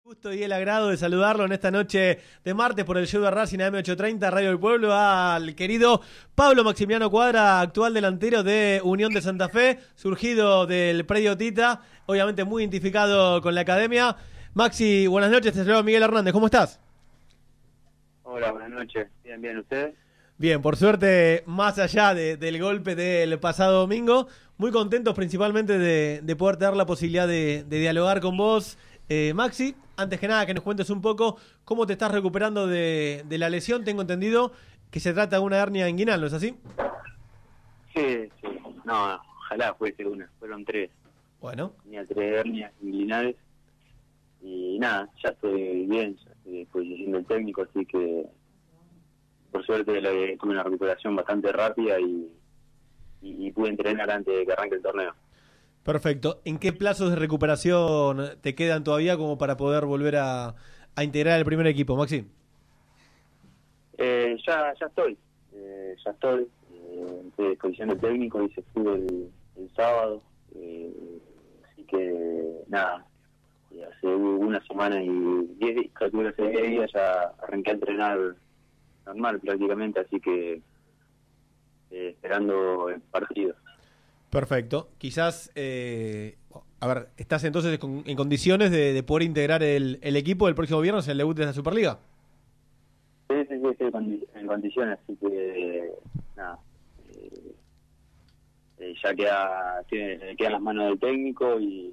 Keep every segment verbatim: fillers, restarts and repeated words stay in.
Gusto y el agrado de saludarlo en esta noche de martes por el show de Racing A M ochocientos treinta, Radio del Pueblo, al querido Pablo Maximiliano Cuadra, actual delantero de Unión de Santa Fe, surgido del predio Tita, obviamente muy identificado con la academia. Maxi, buenas noches, te saludo Miguel Hernández, ¿cómo estás? Hola, buenas noches, bien, bien, ¿ustedes? Bien, por suerte, más allá de, del golpe del pasado domingo, muy contentos principalmente de, de poder tener la posibilidad de, de dialogar con vos, eh, Maxi. Antes que nada, que nos cuentes un poco cómo te estás recuperando de, de la lesión. Tengo entendido que se trata de una hernia inguinal, ¿no es así? Sí, sí, no, ojalá fuese una, fueron tres. Bueno. Tenía tres hernias inguinales y nada, ya estoy bien, ya estoy a disposición del técnico, así que por suerte la, tuve una recuperación bastante rápida y, y, y pude entrenar antes de que arranque el torneo. Perfecto. ¿En qué plazos de recuperación te quedan todavía como para poder volver a, a integrar el primer equipo, Maxi? Eh, ya, ya estoy, eh, ya estoy, eh, estoy a disposición del técnico, hice fútbol el, el sábado, eh, así que nada, hace una semana y diez días, calculo hace diez días ya arranqué a entrenar normal prácticamente, así que eh, esperando el partido. Perfecto. Quizás, eh, a ver, ¿estás entonces con, en condiciones de, de poder integrar el, el equipo el próximo viernes en el debut de la Superliga? Sí, sí, sí, estoy en condiciones, así que nada, eh, eh, ya queda, tiene, queda en las manos del técnico y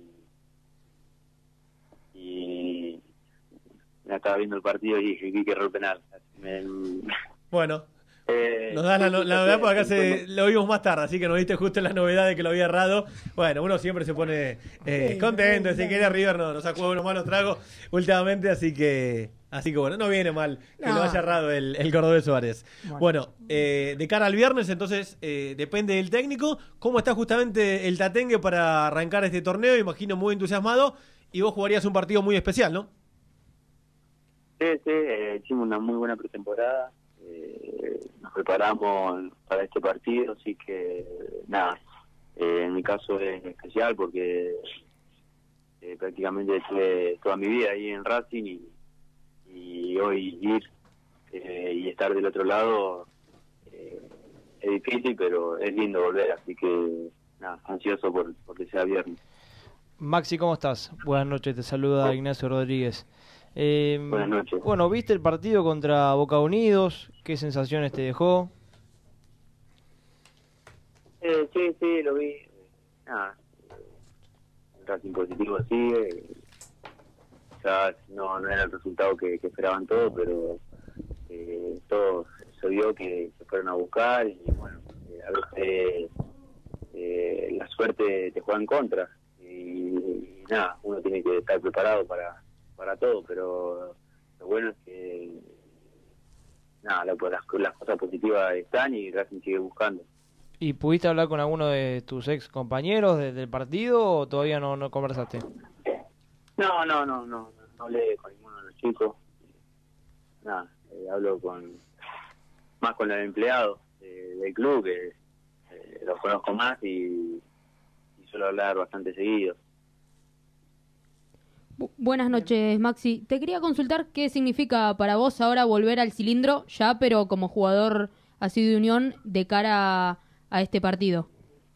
y me estaba viendo el partido y dije, vi que error penal. Me, bueno. Eh, Nos da la, la, la novedad porque acá se, lo vimos más tarde, así que nos diste justo la novedad de que lo había errado. Bueno, uno siempre se pone eh, contento, si quiere River no, nos ha jugado unos malos tragos últimamente, así que así que bueno, no viene mal que no. lo haya errado el, el cordobés Suárez. Bueno, bueno eh, de cara al viernes, entonces, eh, depende del técnico. ¿Cómo está justamente el Tatengue para arrancar este torneo? Imagino muy entusiasmado, y vos jugarías un partido muy especial, ¿no? Sí, sí, eh, hicimos una muy buena pretemporada. Eh, nos preparamos para este partido, así que nada, eh, en mi caso es especial porque eh, prácticamente estuve toda mi vida ahí en Racing y, y hoy ir eh, y estar del otro lado eh, es difícil, pero es lindo volver, así que nada, ansioso por porque sea viernes. Maxi, ¿cómo estás? Buenas noches, te saluda Ignacio Rodríguez. Eh, Buenas noches. Bueno, ¿viste el partido contra Boca Unidos? ¿Qué sensaciones te dejó? Eh, sí, sí, lo vi. Nada, un Racing positivo sigue. Ya no, no era el resultado que, que esperaban todos, pero eh, todo se vio que se fueron a buscar y bueno, eh, a veces eh, la suerte te juega en contra y, y nada, uno tiene que estar preparado para para todo, pero lo bueno es que nada, las, las cosas positivas están y Racing sigue buscando. ¿Y pudiste hablar con alguno de tus ex compañeros de, del partido o todavía no, no conversaste? No, no, no, no, no hablé con ninguno de los chicos. Nada, eh, hablo con más con los empleados eh, del club, que eh, los conozco más y, y suelo hablar bastante seguido. Buenas noches, Maxi. Te quería consultar qué significa para vos ahora volver al cilindro, ya, pero como jugador así de Unión, de cara a, a este partido.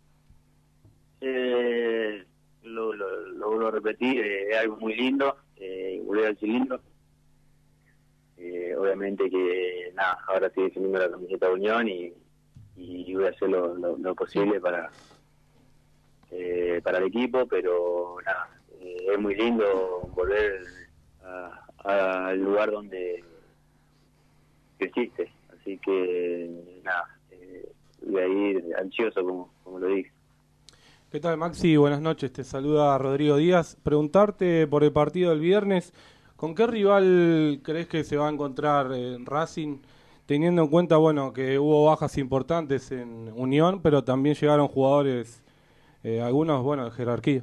Eh, lo, lo, lo vuelvo a repetir, eh, es algo muy lindo, eh, volver al cilindro. Eh, obviamente que, nada, ahora estoy defendiendo la camiseta de Unión y, y voy a hacer lo, lo, lo posible para, eh, para el equipo, pero nada. Eh, es muy lindo volver al lugar donde creciste, así que nada, eh, voy a ir ansioso como, como lo dije. ¿Qué tal, Maxi? Buenas noches, te saluda Rodrigo Díaz. Preguntarte por el partido del viernes, ¿con qué rival crees que se va a encontrar en Racing, teniendo en cuenta bueno que hubo bajas importantes en Unión, pero también llegaron jugadores, eh, algunos bueno de jerarquía?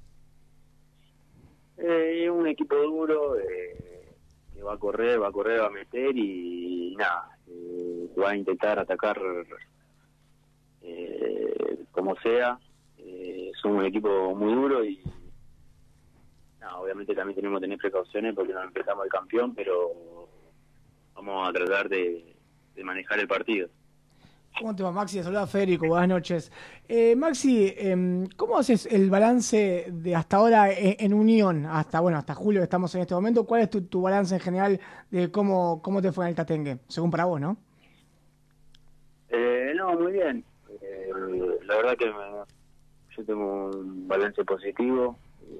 Es eh, un equipo duro, eh, que va a correr, va a correr, va a meter y, y nada, eh, va a intentar atacar eh, como sea. Eh, son un equipo muy duro y, no, obviamente también tenemos que tener precauciones porque no empezamos el campeón, pero vamos a tratar de, de manejar el partido. ¿Cómo te va, Maxi? Te saluda Federico, buenas noches. Eh, Maxi, eh, ¿cómo haces el balance de hasta ahora en, en Unión, hasta bueno hasta julio que estamos en este momento? ¿Cuál es tu, tu balance en general de cómo, cómo te fue en el Tatengue, según para vos, no? Eh, no, muy bien. Eh, la verdad que me, yo tengo un balance positivo.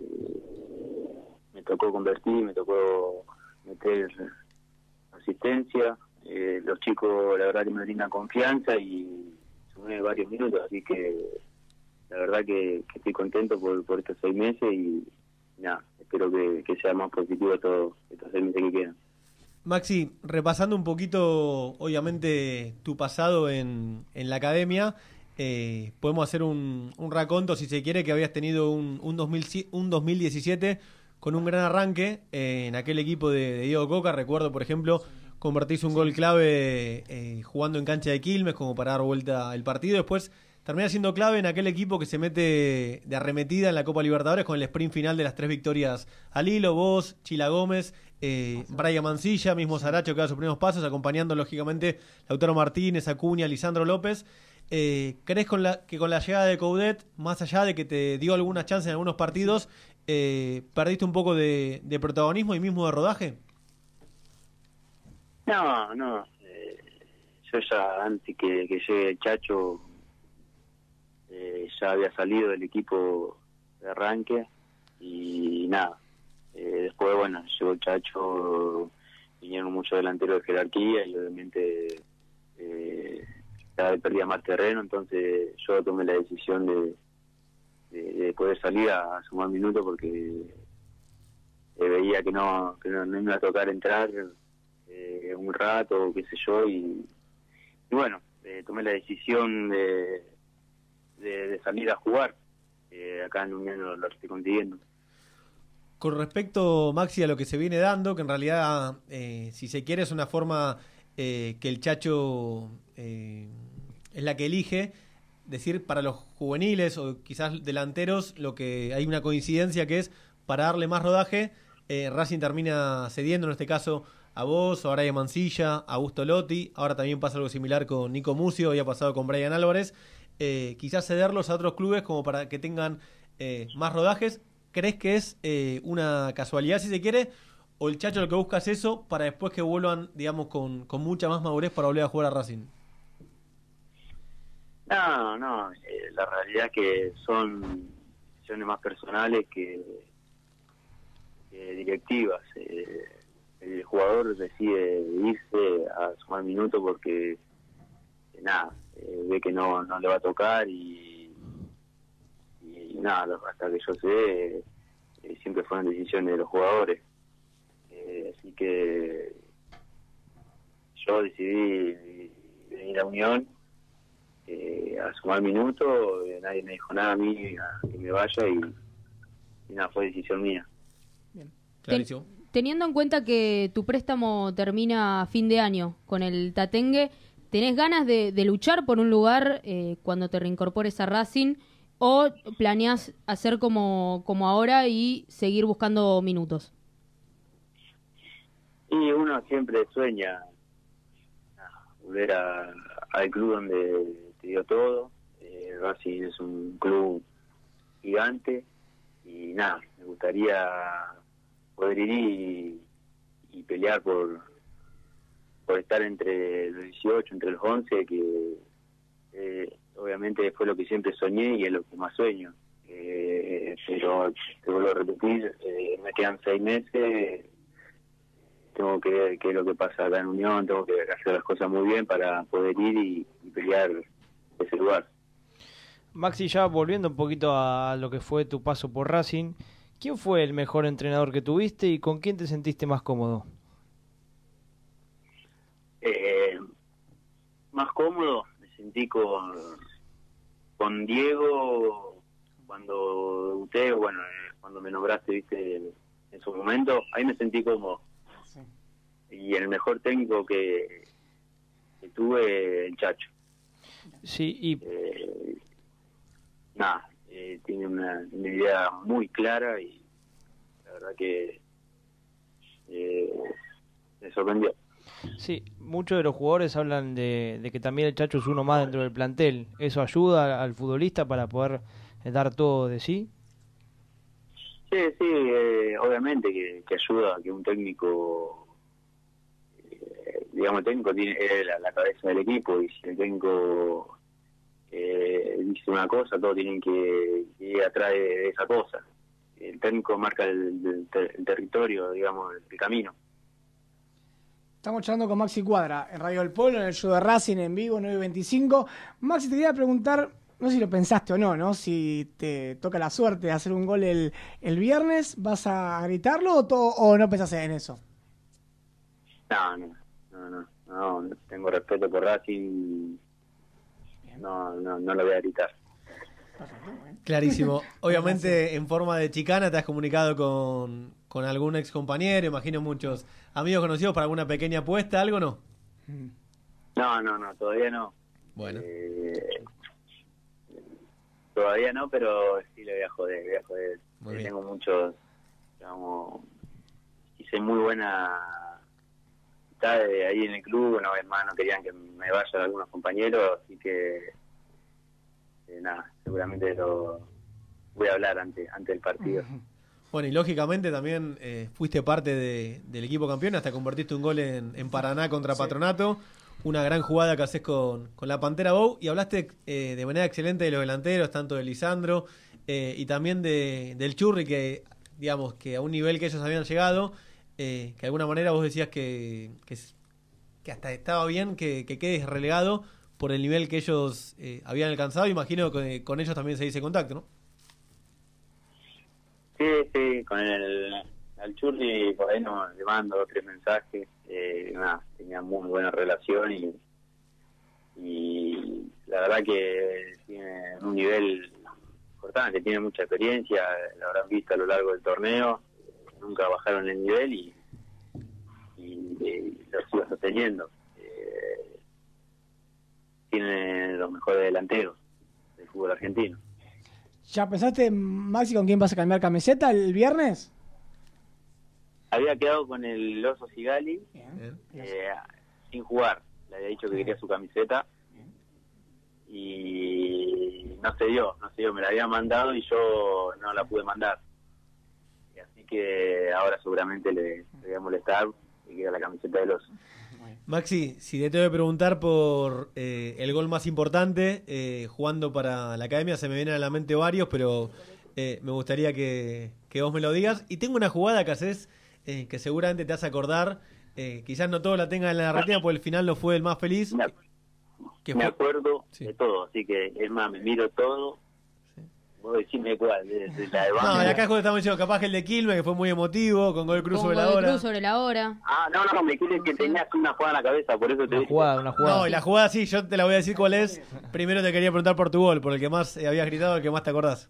Me tocó convertir, me tocó meter asistencia. Eh, los chicos, la verdad que me brindan confianza y sumé varios minutos, así que la verdad que, que estoy contento por, por estos seis meses y nada, espero que, que sea más positivo todos estos seis meses que quedan. Maxi, repasando un poquito, obviamente, tu pasado en, en la academia, eh, podemos hacer un, un raconto, si se quiere, que habías tenido un, un, dos mil, un dos mil diecisiete con un gran arranque eh, en aquel equipo de, de Diego Coca. Recuerdo, por ejemplo, convertís un gol clave eh, jugando en cancha de Quilmes como para dar vuelta el partido. Después termina siendo clave en aquel equipo que se mete de arremetida en la Copa Libertadores con el sprint final de las tres victorias al hilo. Vos, Chila Gómez, eh, Brian Mancilla, mismo Saracho que da sus primeros pasos, acompañando lógicamente Lautaro Martínez, Acuña, Lisandro López. Eh, ¿Crees con la, que con la llegada de Coudet, más allá de que te dio algunas chances en algunos partidos, eh, perdiste un poco de, de protagonismo y mismo de rodaje? No, no. Eh, yo ya antes que, que llegue el Chacho eh, ya había salido del equipo de arranque y nada. Eh, después, bueno, llegó el Chacho, vinieron muchos delanteros de jerarquía y obviamente eh, cada vez perdía más terreno, entonces yo tomé la decisión de, de, de poder salir a, a sumar minutos porque eh, veía que no, que no, no me iba a tocar entrar Eh, un rato, qué sé yo, y, y bueno, eh, tomé la decisión de, de, de salir a jugar. Eh, acá en Unión lo, lo estoy consiguiendo. Con respecto, Maxi, a lo que se viene dando, que en realidad, eh, si se quiere, es una forma eh, que el Chacho eh, es la que elige, decir, para los juveniles o quizás delanteros, lo que hay una coincidencia que es, para darle más rodaje, eh, Racing termina cediendo, en este caso, a vos, a Brian Mancilla, a Augusto Lotti. Ahora también pasa algo similar con Nico Mucio, había pasado con Brian Álvarez. Eh, quizás cederlos a otros clubes como para que tengan eh, más rodajes. ¿Crees que es eh, una casualidad, si se quiere? ¿O el Chacho lo que busca es eso para después que vuelvan, digamos, con, con mucha más madurez para volver a jugar a Racing? No, no. Eh, la realidad es que son decisiones más personales que, que directivas. Eh, el jugador decide irse a sumar minutos porque eh, nada, eh, ve que no no le va a tocar y, y nada, hasta que yo sé eh, siempre fueron decisiones de los jugadores, eh, así que yo decidí venir a Unión eh, a sumar minutos, eh, nadie me dijo nada a mí a que me vaya y, y nada, fue decisión mía. Bien. Clarísimo. Teniendo en cuenta que tu préstamo termina a fin de año con el Tatengue, ¿tenés ganas de, de luchar por un lugar eh, cuando te reincorpores a Racing o planeás hacer como, como ahora y seguir buscando minutos? Y uno siempre sueña volver a, al club donde te dio todo. Eh, Racing es un club gigante y nada, me gustaría poder ir y, y pelear por por estar entre los dieciocho, entre los once, que eh, obviamente fue lo que siempre soñé y es lo que más sueño. Eh, pero te vuelvo a repetir, eh, me quedan seis meses, tengo que ver qué es lo que pasa acá en Unión, tengo que hacer las cosas muy bien para poder ir y, y pelear ese lugar. Maxi, ya volviendo un poquito a lo que fue tu paso por Racing, ¿quién fue el mejor entrenador que tuviste y con quién te sentiste más cómodo? Eh, más cómodo me sentí con con Diego cuando debuté, bueno, eh, cuando me nombraste, viste, en su momento, ahí me sentí cómodo. Sí. Y el mejor técnico que, que tuve, el Chacho. Sí, y... Eh, nada, eh, tiene una, una idea muy clara y la verdad que eh, me sorprendió. Sí, muchos de los jugadores hablan de, de que también el Chacho es uno más dentro del plantel. ¿Eso ayuda al futbolista para poder eh, dar todo de sí? Sí, sí, eh, obviamente que, que ayuda a que un técnico, eh, digamos, el técnico tiene es la, la cabeza del equipo, y si el técnico eh, dice una cosa, todos tienen que ir atrás de esa cosa. El técnico marca el, el, el territorio, digamos, el, el camino. Estamos charlando con Maxi Cuadra en Radio del Pueblo, en el show de Racing en vivo, nueve veinticinco. Maxi, te quería preguntar, no sé si lo pensaste o no, ¿no? Si te toca la suerte de hacer un gol el, el viernes, ¿vas a gritarlo o, to, o no pensás en eso? No, no, no, no, no, tengo respeto por Racing, no, no, no lo voy a gritar. Clarísimo. Obviamente, en forma de chicana, te has comunicado con, con algún ex compañero, imagino muchos amigos conocidos para alguna pequeña apuesta, ¿algo no? No, no, no, todavía no. Bueno. Eh, todavía no, pero sí le voy a joder, voy a joder. Muy Eh, bien. Tengo muchos, digamos, hice muy buena amistad de ahí en el club, una vez más no querían que me vayan algunos compañeros, así que eh, nada, seguramente lo voy a hablar ante, ante el partido. Bueno, y lógicamente también eh, fuiste parte de, del equipo campeón, hasta convertiste un gol en, en Paraná contra Sí. Patronato, una gran jugada que haces con, con la Pantera Bow, y hablaste eh, de manera excelente de los delanteros, tanto de Lisandro eh, y también de, del Churri, que digamos que a un nivel que ellos habían llegado, eh, que de alguna manera vos decías que, que, que hasta estaba bien que, que quedes relegado por el nivel que ellos eh, habían alcanzado. Imagino que con ellos también se dice contacto, ¿no? Sí, sí, con el al Churri por ahí no, le mando dos, tres mensajes, eh, nada, tenía muy buena relación y, y la verdad que tiene un nivel importante, tiene mucha experiencia, lo habrán visto a lo largo del torneo, nunca bajaron el nivel y, y, y lo sigo sosteniendo. Eh, tiene los mejores delanteros del fútbol argentino. ¿Ya pensaste, Maxi, con quién vas a cambiar camiseta el viernes? Había quedado con el Oso Sigali, Bien. eh, sin jugar, le había dicho que quería su camiseta y no se dio, no se dio, me la había mandado y yo no la pude mandar, y así que ahora seguramente le, le voy a molestar y quiera la camiseta del Oso. Maxi, si te tengo que preguntar por eh, el gol más importante, eh, jugando para la academia, se me vienen a la mente varios, pero eh, me gustaría que, que vos me lo digas. Y tengo una jugada que haces eh, que seguramente te vas a acordar, eh, quizás no todo la tengas en la retina, porque el final no fue el más feliz. Me, que me fue- acuerdo Sí. de todo, así que es más, me miro todo. Sí. Vos decime cuál, de, de la de No, Banfield. y acá es cuando estamos diciendo capaz que el de Quilmes, que fue muy emotivo, con gol cruz Con sobre la gol de hora. Cruz sobre la hora. Ah, no, no, me quieres que tenías una jugada en la cabeza, por eso te Una dije. jugada, una jugada. No, y la jugada sí, yo te la voy a decir cuál es. Primero te quería preguntar por tu gol, por el que más eh, habías gritado, el que más te acordás.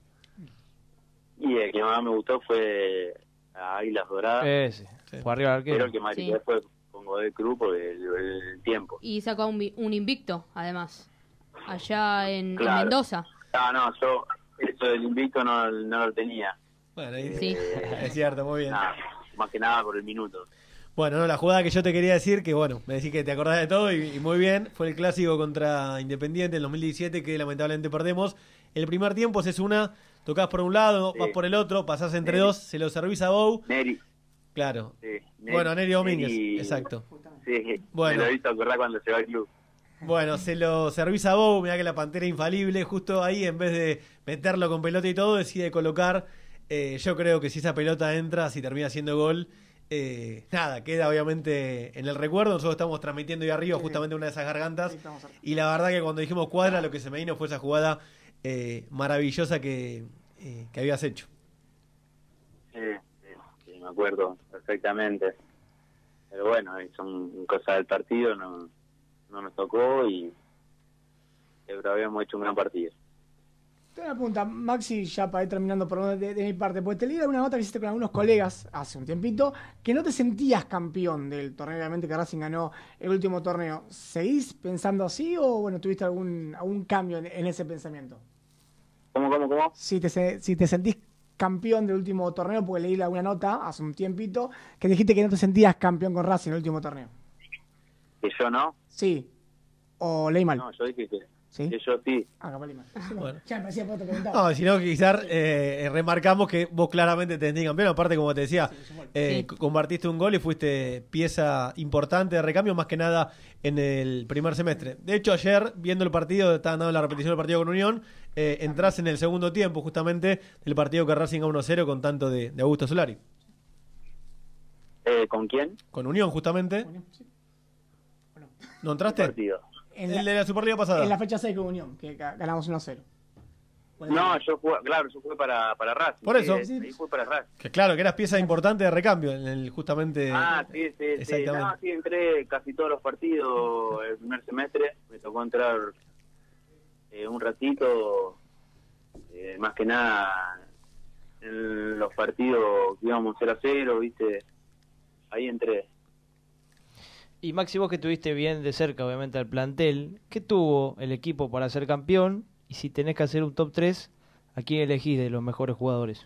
Y el que más me gustó fue a Águilas Doradas. Ese, Sí. por arriba del Pero arquero. el que más Sí. grité fue con Godoy Cruz por el, el tiempo. Y sacó un, vi- un invicto, además. Allá en, en Claro. Mendoza. Ah, no, yo eso del invicto no, no lo tenía. Bueno, ahí- Sí. es cierto, muy bien. Nada, más que nada por el minuto. Bueno, no, la jugada que yo te quería decir, que bueno, me decís que te acordás de todo y, y muy bien, fue el clásico contra Independiente en dos mil diecisiete, que lamentablemente perdemos. El primer tiempo es una, tocás por un lado, Sí. vas por el otro, pasás entre Sí. dos, se lo servís a Bow. Neri. Claro. Sí, Neri- Bueno, Neri Domínguez, Neri- exacto. Sí, Bueno. me lo hizo acordar cuando se va al club. Bueno, se lo servís a Bow, mirá que la Pantera infalible, justo ahí en vez de meterlo con pelota y todo, decide colocar. Eh, yo creo que si esa pelota entra, si termina siendo gol, eh, nada, queda obviamente en el recuerdo. Nosotros estamos transmitiendo ahí arriba Sí. justamente una de esas gargantas. Sí, estamos cerca. Y la verdad que cuando dijimos cuadra, lo que se me vino fue esa jugada eh, maravillosa que, eh, que habías hecho. Sí, sí, sí, me acuerdo perfectamente. Pero bueno, eh, son cosas del partido, no, no nos tocó y pero habíamos hecho un gran partido. Tengo una pregunta, Maxi, ya para ir terminando por lo de, de mi parte, porque te leí una nota que hiciste con algunos colegas hace un tiempito, que no te sentías campeón del torneo, obviamente que Racing ganó el último torneo. ¿Seguís pensando así o bueno, tuviste algún algún cambio en, en ese pensamiento? ¿Cómo, cómo, cómo? Si te, se- si te sentís campeón del último torneo, porque leí alguna nota hace un tiempito, que dijiste que no te sentías campeón con Racing en el último torneo. Que yo no. Sí. O leí mal. No, yo dije que, ¿Sí? que yo sí. Ah, capaz leí mal. Bueno. Ya me parecía por te preguntaba. No, si no, quizás eh, remarcamos que vos claramente te sentís campeón. Aparte, como te decía, eh, Sí. compartiste un gol y fuiste pieza importante de recambio, más que nada en el primer semestre. De hecho, ayer, viendo el partido, estaban dando la repetición del partido con Unión, eh, entrás en el segundo tiempo, justamente, del partido que Racing a uno cero con tanto de, de Augusto Solari. Eh, ¿Con quién? Con Unión, justamente. Sí. ¿No ¿Qué entraste? partido? En El la, de la Superliga pasada. en la fecha seis con Unión, que ga- ganamos uno a cero. No, yo jugué, claro, yo jugué para, para Racing. Por eso. Eh, ahí fue para Racing. Que claro, que eras pieza importante de recambio, en el, justamente. Ah, sí, sí, sí. Exactamente. No, sí, entré casi todos los partidos el primer semestre. Me tocó entrar eh, un ratito, eh, más que nada en los partidos que íbamos cero a cero, ¿viste? Ahí entré. Y Maxi, vos que tuviste bien de cerca, obviamente, al plantel, ¿qué tuvo el equipo para ser campeón? Y si tenés que hacer un top tres, ¿a quién elegís de los mejores jugadores?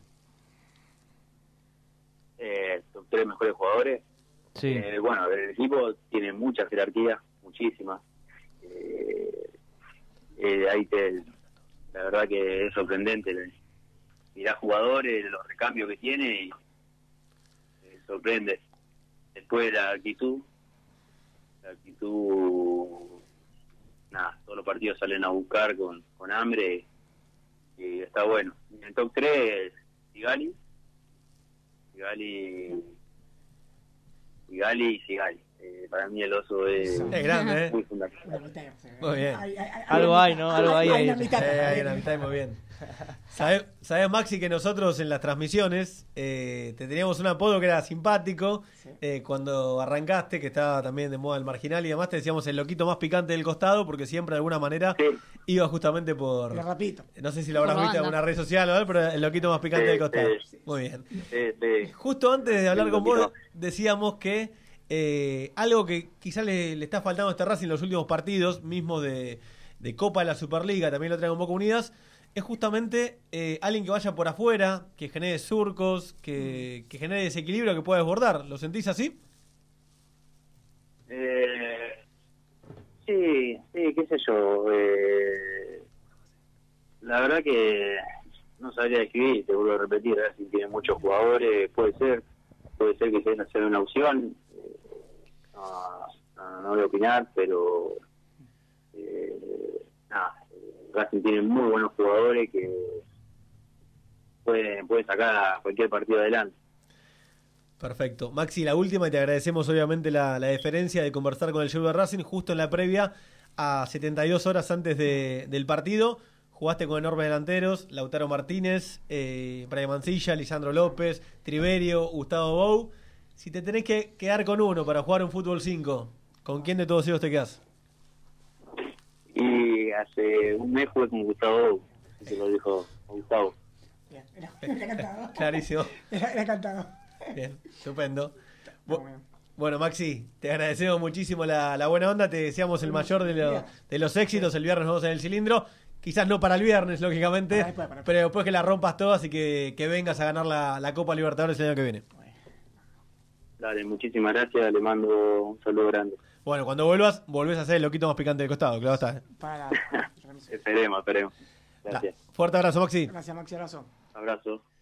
Eh, son tres mejores jugadores. Sí. Eh, bueno, el equipo tiene mucha jerarquía, muchísima. Eh, eh, ahí te, la verdad que es sorprendente. Mirá jugadores, los recambios que tiene y eh, sorprende. Después la actitud, la actitud, nada, todos los partidos salen a buscar con, con hambre y está bueno. En el top tres, Sigali, Sigali, Sigali y Sigali. Eh, para mí el oso es, Es grande, ¿eh? muy fundamental. Muy bien. Algo hay, ¿no? Algo hay ahí. una mitad. Eh, hay una mitad, muy bien. ¿Sabés, sabés, Maxi, que nosotros en las transmisiones eh, te teníamos un apodo que era simpático? Eh, cuando arrancaste, que estaba también de moda el marginal y demás, te decíamos el loquito más picante del costado, porque siempre de alguna manera Sí. iba justamente por... Lo repito. No sé si lo habrás Por la visto en banda. alguna red social o algo, pero el loquito más picante Sí, del costado. sí. Muy bien. Sí, sí. Justo antes de hablar El con vos, loquito. decíamos que eh, algo que quizás le, le está faltando a este Racing en los últimos partidos, mismo de, de Copa de la Superliga, también lo traen un poco unidas, es justamente eh, alguien que vaya por afuera, que genere surcos, que, que genere desequilibrio, que pueda desbordar. ¿Lo sentís así? Eh, sí, sí, qué sé yo. Eh, la verdad que no sabría describir, te vuelvo a repetir, si tiene muchos jugadores, puede ser, puede ser que sea sea una opción. Eh, no, no, no voy a opinar, pero eh, nada, Racing tiene muy buenos jugadores que pueden, pueden sacar a cualquier partido adelante. Perfecto. Maxi, la última, y te agradecemos obviamente la, la deferencia de conversar con el show de Racing justo en la previa a setenta y dos horas antes de, del partido. Jugaste con enormes delanteros, Lautaro Martínez, eh, Brian Mancilla, Lisandro López, Triverio, Gustavo Bou. Si te tenés que quedar con uno para jugar un fútbol cinco, ¿con quién de todos ellos te quedás? Y hace un mes jugué con Gustavo, así que lo dijo Gustavo. Bien, era, era cantado. Clarísimo. Era, era cantado. Bien, estupendo. Bu- Muy bien. Bueno, Maxi, te agradecemos muchísimo la, la buena onda, te deseamos el mayor de, lo- de los éxitos. El viernes nos vemos en el cilindro. Quizás no para el viernes, lógicamente, Para después, para después. pero después que la rompas todas y que, que vengas a ganar la, la Copa Libertadores el año que viene. Dale, muchísimas gracias, le mando un saludo grande. Bueno, cuando vuelvas, volvés a ser el loquito más picante del costado, claro está. Para la... Esperemos, esperemos. Da. Gracias. Fuerte abrazo, Maxi. Gracias, Maxi, abrazo. Abrazo.